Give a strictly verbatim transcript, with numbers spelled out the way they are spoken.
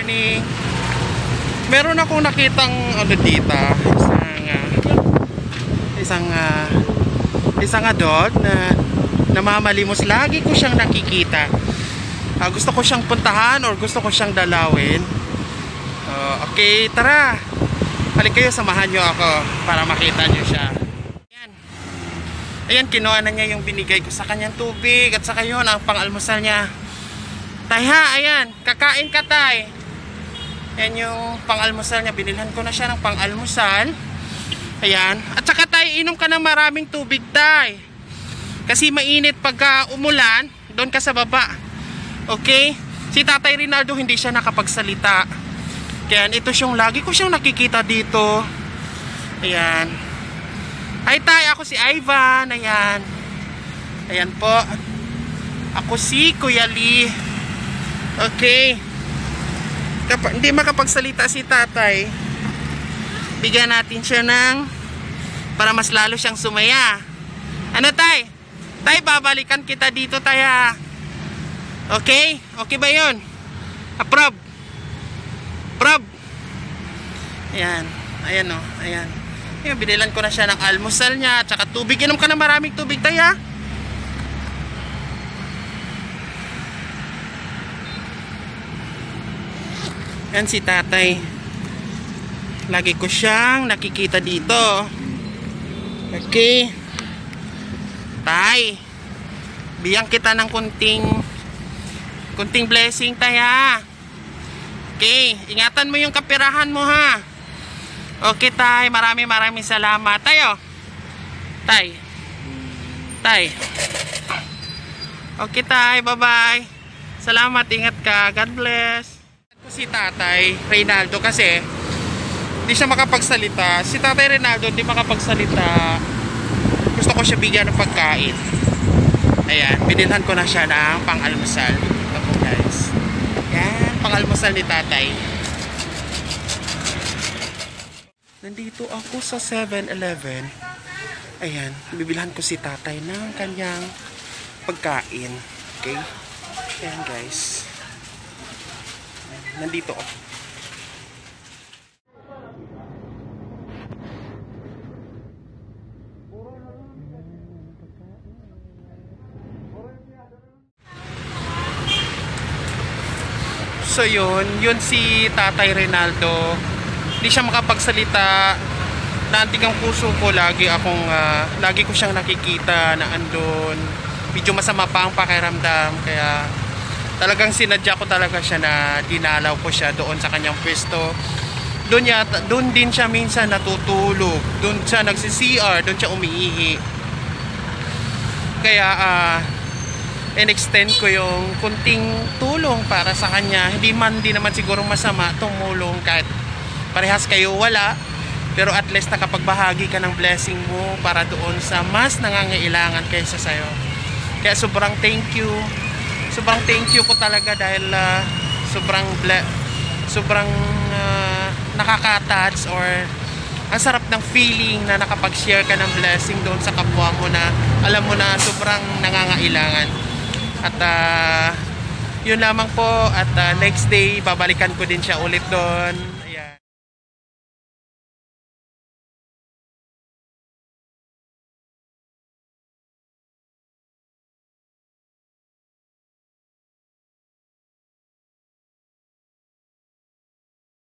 morning. Meron akong nakitang ano dito, isang uh, isang uh, isang adult na namamalimos. Lagi ko siyang nakikita. Uh, gusto ko siyang puntahan or gusto ko siyang dalawin. Uh, okay, tara. Halika kayo, samahan nyo ako para makita nyo siya. Ayan. Ayan, kinuha na niya yung binigay ko sa kanyang tubig at saka yun ang pang-almusal niya. Tay ha, ayan, kakain ka tay. Ayan yung pang-almusal niya. Binilhan ko na siya ng pang-almusal. Ayan. At saka tay, inom ka ng maraming tubig tay. Kasi mainit pagka umulan, doon ka sa baba. Okay? Si Tatay Rinaldo hindi siya nakapagsalita. Kaya ito siyang lagi ko siyang nakikita dito. Ayan. Hi tay, ako si Ivan. Ayan. Ayan po. Ako si Kuya Lee. Okay. Kapag hindi makapagsalita si tatay, bigyan natin siya ng para mas lalo siyang sumaya. Ano tay? Tay, babalikan kita dito tay. Okay? Okay ba yun? Approve? Approve? Ayan. Ayan o. Ayan. Ayan. Binilan ko na siya ng almusal niya at saka tubig. Inom ka na maraming tubig tay ha. Yan si tatay. Lagi ko siyang nakikita dito. Okay. Tay, biyang kita ng kunting kunting blessing tay ha. Okay, ingatan mo yung kapirahan mo ha. Okay tay, maraming maraming salamat. Tayo. Tay. Tay. Okay tay, bye bye. Salamat, ingat ka. God bless. Si Tatay Rinaldo kasi hindi siya makapagsalita. Si Tatay Rinaldo hindi makapagsalita. Gusto ko siya bigyan ng pagkain. Ayan, binilhan ko na siya ng pang-almusal. Ito po guys. Ayan, pang-almusal ni Tatay. Nandito ako sa seven eleven. Ayan, bibilhan ko si Tatay ng kanyang pagkain. Okay? Ayan guys. Nandito ako. So yun, yun si Tatay Rinaldo. Hindi siya makapagsalita. Naantig ang puso ko, lagi akong uh, lagi ko siyang nakikita na andun. Medyo masama pa ang pakiramdam, kaya talagang sinadya ko talaga siya na dinalaw ko siya doon sa kanyang pwesto. Doon, yata, doon din siya minsan natutulog. Doon siya nagsi-C R, doon siya umiihi. Kaya uh, in-extend ko yung kunting tulong para sa kanya. Hindi man, di naman siguro masama tumulong kahit parehas kayo wala. Pero at least nakapagbahagi ka ng blessing mo para doon sa mas nangangailangan kaysa sa'yo. Kaya sobrang thank you. Sobrang thank you ko talaga dahil uh, sobrang sobrang uh, nakaka-touch or ang sarap ng feeling na nakapag-share ka ng blessing doon sa kapwa mo na alam mo na sobrang nangangailangan. At uh, yun lamang po at uh, next day babalikan ko din siya ulit doon.